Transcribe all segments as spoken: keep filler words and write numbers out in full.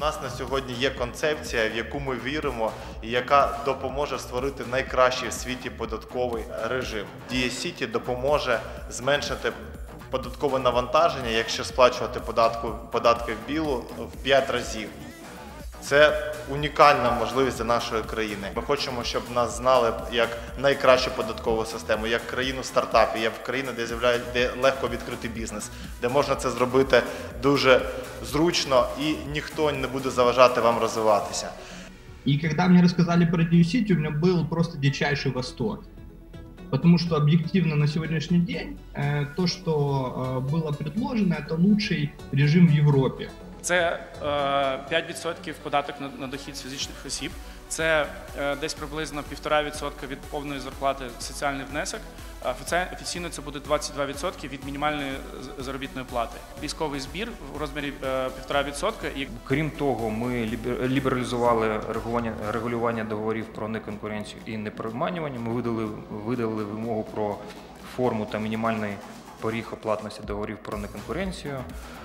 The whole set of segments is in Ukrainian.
нас на сьогодні є концепція, в яку ми віримо і яка допоможе створити найкращий в світі податковий режим. Дія Сіті допоможе зменшити податкове навантаження, якщо сплачувати податку, податки в білу, в п'ять разів. Це унікальна можливість для нашої країни. Ми хочемо, щоб нас знали як найкращу податкову систему, як країну стартапів, як країну, де, де легко відкрити бізнес, де можна це зробити дуже зручно і ніхто не буде заважати вам розвиватися. И когда мне рассказали про Дию Сіті, у меня был просто дичайший восторг. Потому что объективно на сегодняшний день э, то, что э, было предложено, это лучший режим в Европе. Це е, п'ять відсотків податок на, на дохід з фізичних осіб, це е, десь приблизно півтора відсотка від повної зарплати соціальний внесок. Офіційно це буде двадцять два відсотки від мінімальної заробітної плати. Військовий збір в розмірі е, півтора відсотка. І... Крім того, ми лібералізували регулювання, регулювання договорів про неконкуренцію і неприманювання. Ми видали, видали вимогу про форму та мінімальний поріг оплатності договорів про неконкуренцію.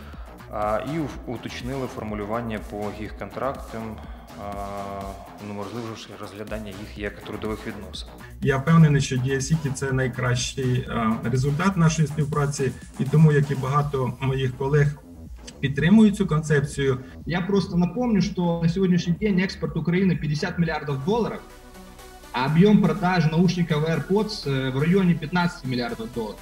І уточнили формулювання по їх контрактам, неможливості розглядання їх як трудових відносин. Я впевнений, що Дія Сіті – це найкращий результат нашої співпраці, і тому, як і багато моїх колег, підтримують цю концепцію. Я просто напомню, что на сегодняшний день экспорт Украины пятьдесят миллиардов долларов, а объем продаж наушников AirPods в районе пятнадцать миллиардов долларов.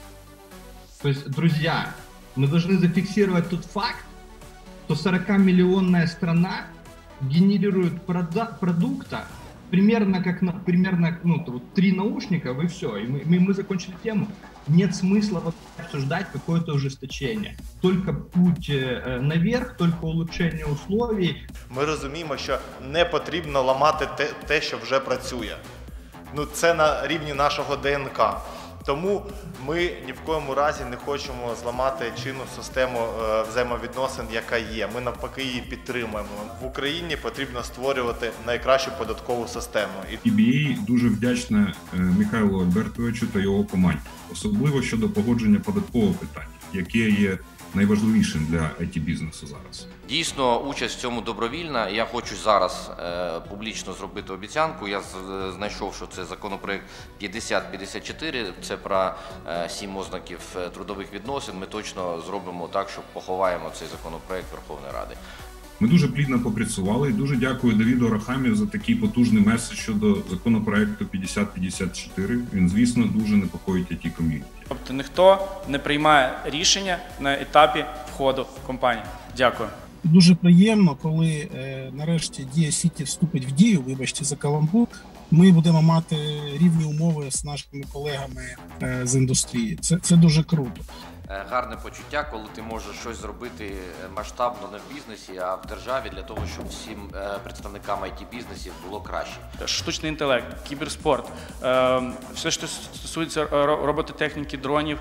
То есть, друзья, мы должны зафиксировать тот факт, что сорокамиллионная страна генерирует прода- продукта примерно как на, примерно, ну, вот, три наушника, и все. И мы, мы, мы закончили тему. Нет смысла обсуждать какое-то ужесточение. Только путь э, наверх, только улучшение условий. Ми розуміємо, що не потрібно ламати те, те, що вже працює. Ну, це на рівні нашого ДНК. Тому ми ні в коєму разі не хочемо зламати чинну систему взаємовідносин, яка є. Ми навпаки її підтримуємо. В Україні потрібно створювати найкращу податкову систему. і бі ей дуже вдячна Михайлу Альбертовичу та його команді, особливо щодо погодження податкового питання, яке є найважливішим для ай ті-бізнесу зараз. Дійсно, участь в цьому добровільна. Я хочу зараз е, публічно зробити обіцянку. Я знайшов, що це законопроект п'ятдесят п'ятдесят чотири, це про е, сім ознаків трудових відносин. Ми точно зробимо так, що поховаємо цей законопроект Верховної Ради. Ми дуже плідно попрацювали і дуже дякую Давіду Арахамію за такий потужний меседж щодо законопроекту п'ятдесят п'ятдесят чотири. Він, звісно, дуже непокоїть ай ті-ком'юніті. Тобто ніхто не приймає рішення на етапі входу в компанію. Дякую. Дуже приємно, коли е, нарешті Дія Сіті вступить в дію, вибачте за каламбур, ми будемо мати рівні умови з нашими колегами е, з індустрії. Це, це дуже круто. Гарне почуття, коли ти можеш щось зробити масштабно не в бізнесі, а в державі, для того, щоб всім представникам ай ті-бізнесів було краще. Штучний інтелект, кіберспорт, все, що стосується робототехніки, дронів,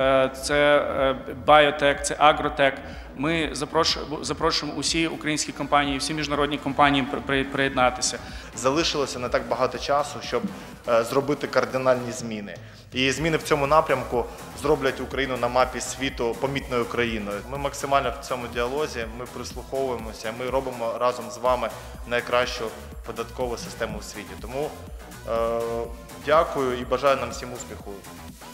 це біотек, це агротек. Ми запрошуємо усі українські компанії, всі міжнародні компанії приєднатися. Залишилося не так багато часу, щоб зробити кардинальні зміни. І зміни в цьому напрямку зроблять Україну на мапі світу помітною країною. Ми максимально в цьому діалозі, ми прислуховуємося, ми робимо разом з вами найкращу податкову систему в світі. Тому е, дякую і бажаю нам всім успіху.